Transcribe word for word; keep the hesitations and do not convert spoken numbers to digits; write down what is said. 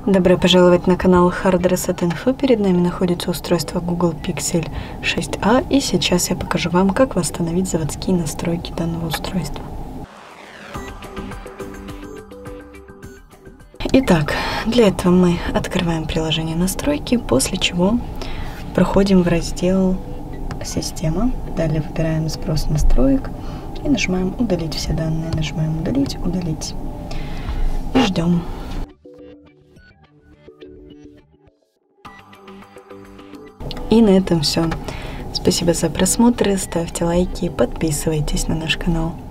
Добро пожаловать на канал Hard Reset Info. Перед нами находится устройство Google Pixel шесть а, и сейчас я покажу вам, как восстановить заводские настройки данного устройства. Итак, для этого мы открываем приложение настройки, после чего проходим в раздел «Система», далее выбираем «Сброс настроек» и нажимаем «Удалить все данные», нажимаем «Удалить», «Удалить» и ждем. И на этом все. Спасибо за просмотр, ставьте лайки, подписывайтесь на наш канал.